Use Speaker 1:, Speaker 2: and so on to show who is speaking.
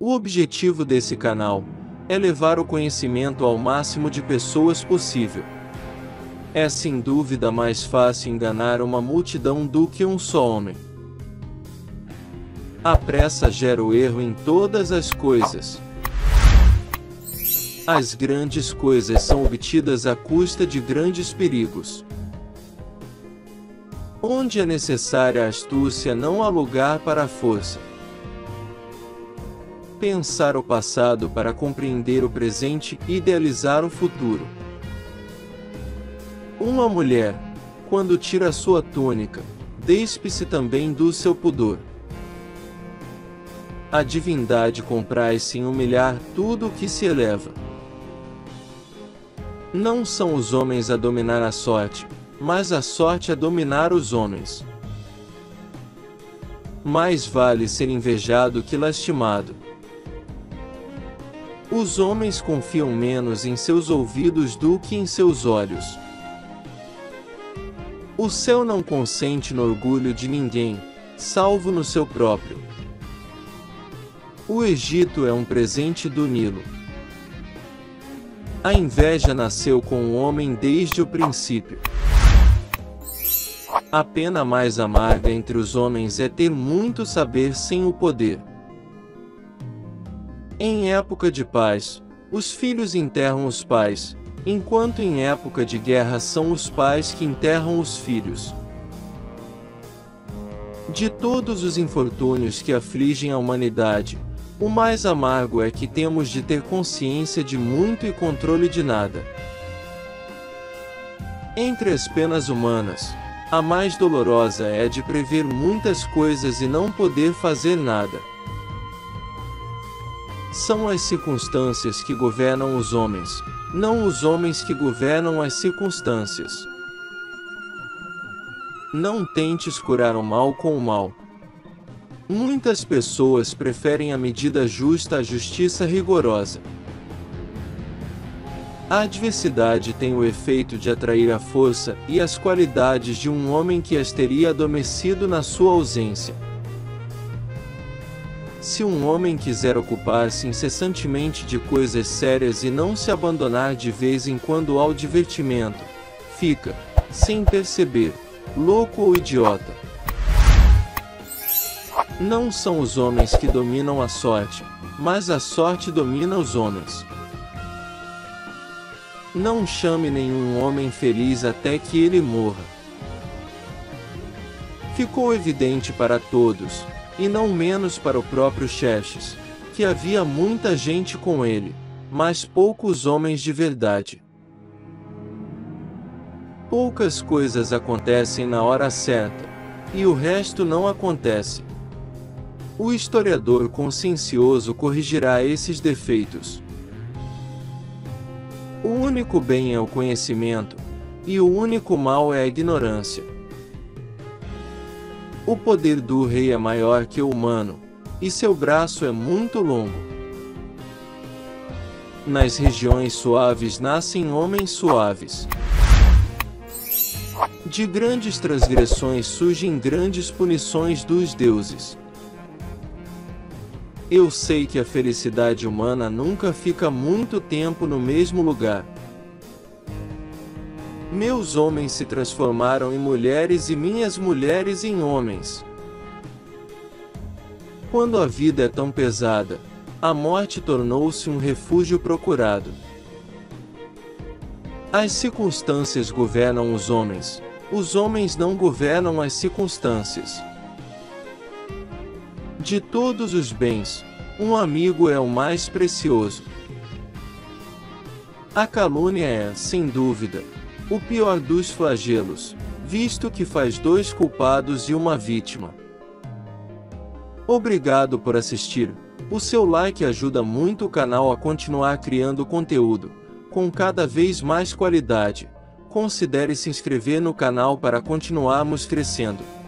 Speaker 1: O objetivo desse canal é levar o conhecimento ao máximo de pessoas possível. É sem dúvida mais fácil enganar uma multidão do que um só homem. A pressa gera o erro em todas as coisas. As grandes coisas são obtidas à custa de grandes perigos. Onde é necessária a astúcia, não há lugar para a força. Pensar o passado para compreender o presente e idealizar o futuro. Uma mulher, quando tira sua túnica, despe-se também do seu pudor. A divindade compraz-se em humilhar tudo o que se eleva. Não são os homens a dominar a sorte, mas a sorte a dominar os homens. Mais vale ser invejado que lastimado. Os homens confiam menos em seus ouvidos do que em seus olhos. O céu não consente no orgulho de ninguém, salvo no seu próprio. O Egito é um presente do Nilo. A inveja nasceu com o homem desde o princípio. A pena mais amarga entre os homens é ter muito saber sem o poder. Em época de paz, os filhos enterram os pais, enquanto em época de guerra são os pais que enterram os filhos. De todos os infortúnios que afligem a humanidade, o mais amargo é que temos de ter consciência de muito e controle de nada. Entre as penas humanas, a mais dolorosa é a de prever muitas coisas e não poder fazer nada. São as circunstâncias que governam os homens, não os homens que governam as circunstâncias. Não tentes curar o mal com o mal. Muitas pessoas preferem a medida justa à justiça rigorosa. A adversidade tem o efeito de atrair a força e as qualidades de um homem que as teria adormecido na sua ausência. Se um homem quiser ocupar-se incessantemente de coisas sérias e não se abandonar de vez em quando ao divertimento, fica, sem perceber, louco ou idiota. Não são os homens que dominam a sorte, mas a sorte domina os homens. Não chame nenhum homem feliz até que ele morra. Ficou evidente para todos, e não menos para o próprio Xerxes, que havia muita gente com ele, mas poucos homens de verdade. Poucas coisas acontecem na hora certa, e o resto não acontece. O historiador consciencioso corrigirá esses defeitos. O único bem é o conhecimento, e o único mal é a ignorância. O poder do rei é maior que o humano, e seu braço é muito longo. Nas regiões suaves nascem homens suaves. De grandes transgressões surgem grandes punições dos deuses. Eu sei que a felicidade humana nunca fica muito tempo no mesmo lugar. Meus homens se transformaram em mulheres e minhas mulheres em homens. Quando a vida é tão pesada, a morte tornou-se um refúgio procurado. As circunstâncias governam os homens não governam as circunstâncias. De todos os bens, um amigo é o mais precioso. A calúnia é, sem dúvida, o pior dos flagelos, visto que faz dois culpados e uma vítima. Obrigado por assistir. O seu like ajuda muito o canal a continuar criando conteúdo, com cada vez mais qualidade. Considere se inscrever no canal para continuarmos crescendo.